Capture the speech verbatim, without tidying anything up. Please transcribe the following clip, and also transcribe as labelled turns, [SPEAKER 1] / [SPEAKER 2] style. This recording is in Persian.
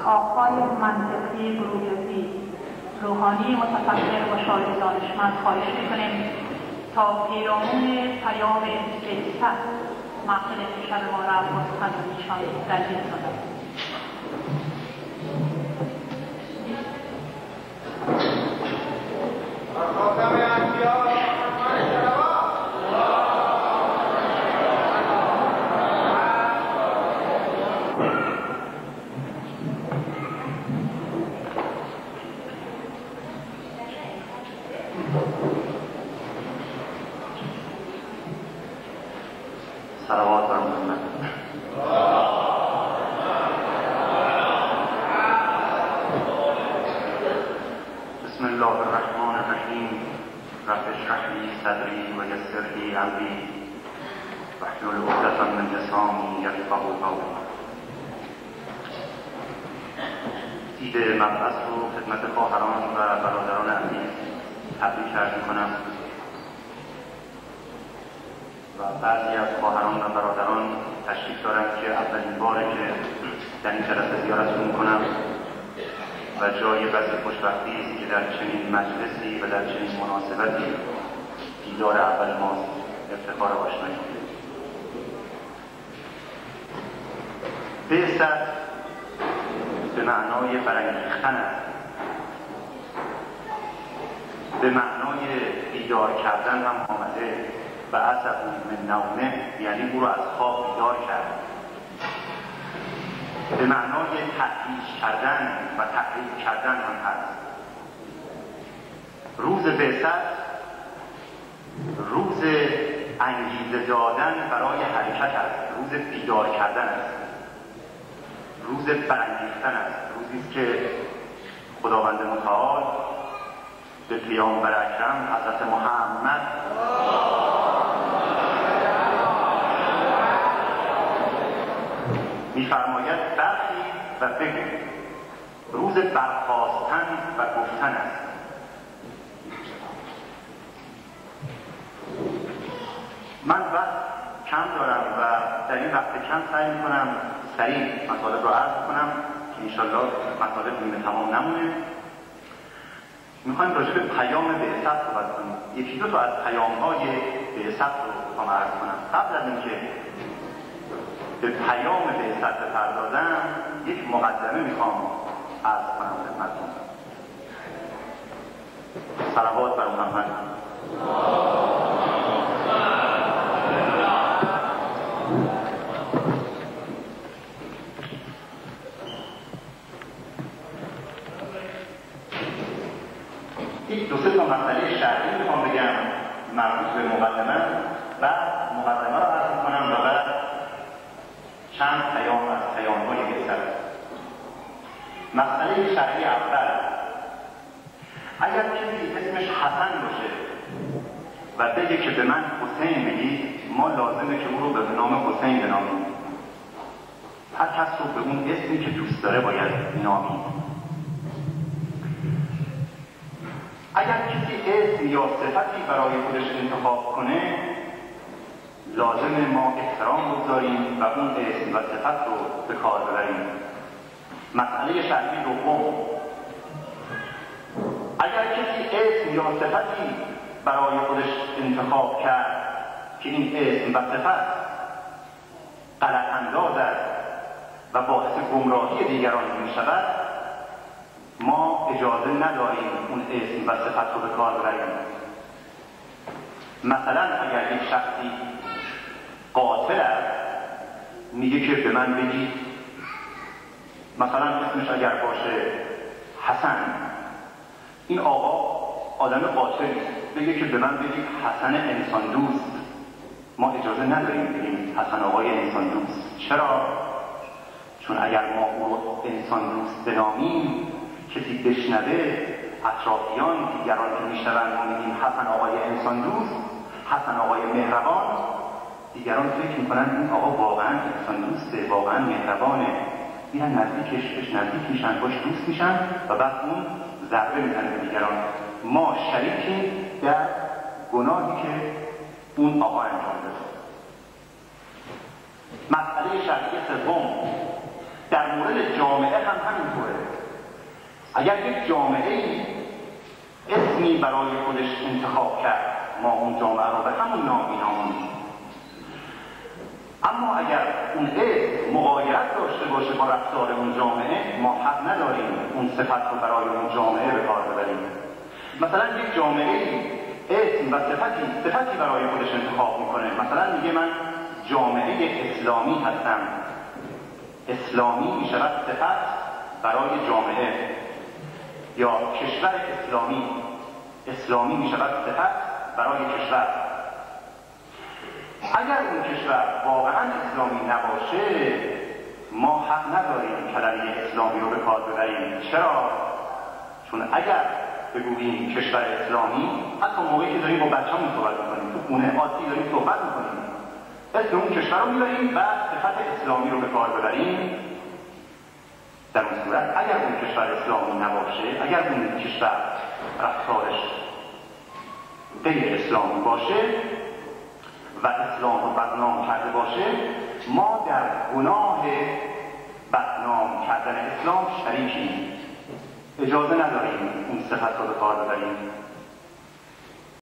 [SPEAKER 1] آقای منطقی گروهی روحانی متفکر و شاعر دانشمند خواهش می‌کنیم تا پیرامون پیام بعثت محفل امشب ما را با سخن ایشان درگیر کنند.
[SPEAKER 2] صلوات بر محمد. بسم الله الرحمن الرحیم. رب اشرح لی صدری و یسر لی امری واحلل عقدة من لسانی یفقهوا قولی. عید مبعث رو خدمت خواهران و برادران عزیز تبریک عرض می‌کنم و بعضی از خواهران و برادران تشریف دارند که اولین باره که در این جلسه زیارتشون میکنم و جای بسیار خوشبختی است که در چنین مجلسی و در چنین مناسبتی دیدار اول ماست. افتخار آشنایی. بعثت به معنای برانگیختن است، به معنای بیدار کردن هم آمده. بعثه من نومه یعنی او را از خواب بیدار کرد. به معنای تحریش کردن و تحریک کردن هم هست. روز بعثت روز انگیزه دادن برای حرکت است، روز بیدار کردن است، روز برانگیختن است، روزی است که خداوند متعال به پیامبر اکرم حضرت محمد می‌فرماید برخیز و بگو. روز برخاستن و گفتن است. من وقت کم دارم و در این وقت کم سعی می‌کنم سریع مطالب را عرض کنم که انشالله مطالب نیمه تمام نمونه. می‌خوایم راجع به پیام بعثت صحبت کنیم. یکی دو تا از پیام‌های بعثت رو می‌خوام عرض کنم. قبل از اینکه به پیام بعثت بپردازم یک مقدمه میخوام عرض کنم خدمتتون. صلوات بر محمد. یک دو سه تا مسئله شرعی میخوام بگم مربوط به مقدمه و مقدمه رو عرض میکنم و بعد چند پیام از پیام‌های بعثت. مسئله شرعی اول، اگر کسی اسمش حسن باشه و بگه که به من حسین بگید، ما لازمه که او رو به نام حسین بنامیم. هر کس رو به اون اسمی که دوست داره باید نامید. اگر کسی اسم یا صفتی برای خودش انتخاب کنه، لازمه ما احترام بگذاریم و اون اسم و صفت رو به کار ببریم. مسئله شرعی دوم، اگر کسی اسم یا صفتی برای خودش انتخاب کرد که این اسم و صفت غلط انداز است و باعث گمراهی دیگران می شود، ما اجازه نداریم اون اسم و صفت رو به کار ببریم. مثلا اگر یک شخصی قاتل است، میگه که به من بگید، مثلا اسمش اگر باشه حسن، این آقا آدم قاتلی بگه که به من بگید حسن انسان دوست، ما اجازه نداریم بگیم حسن آقای انسان دوست. چرا؟ چون اگر ما او رو انسان دوست بنامیم، کسی بشنوه، اطرافیان دیگران که میشنون ما میگیم حسن آقای انسان دوست، حسن آقای مهربان، دیگران فکر میکنن این آقا واقعا انسان دوسته، واقعا مهربانه، میرن نزدیکش، بهش نزدیک میشن، باش دوست میشن و بعد اون ضربه میزنه به دیگران. ما شریکیم در گناهی که اون آقا انجام داده. مسئله شرعی سوم، در مورد جامعه هم همینطوره. اگر یک جامعه اسمی برای خودش انتخاب کرد، ما اون جامعه رو به همون نام مینامونیم. اما اگر اون اسم مغایرت داشته باشه با رفتار اون جامعه، ما حق نداریم اون صفت رو برای اون جامعه به کار ببریم. مثلا یک جامعه اسم و صفتی صفتی برای خودش انتخاب میکنه. مثلا میگه من جامعه اسلامی هستم. اسلامی میشود صفت برای جامعه. یا کشور اسلامی، اسلامی میشود صفت برای کشور. اگر اون کشور واقعا اسلامی نباشه، ما حق نداریم کلمه اسلامی رو به کار ببریم. چرا؟ چون اگر بگوییم کشور اسلامی، حتی موقعی که داریم با بچه‌مون صحبت می‌کنیم، تو خونه عادی داریم صحبت می‌کنیم، اسم اون کشور رو می‌بریم و صفت اسلامی رو به کار ببریم. در اون صورت اگر اون کشور اسلامی نباشه، اگر اون کشور رفتارش غیر اسلامی باشه و اسلام رو بدنام کرده باشه، ما در گناه بدنام کردن اسلام شریکیم. اجازه نداریم اون صفت رو به کار ببریم.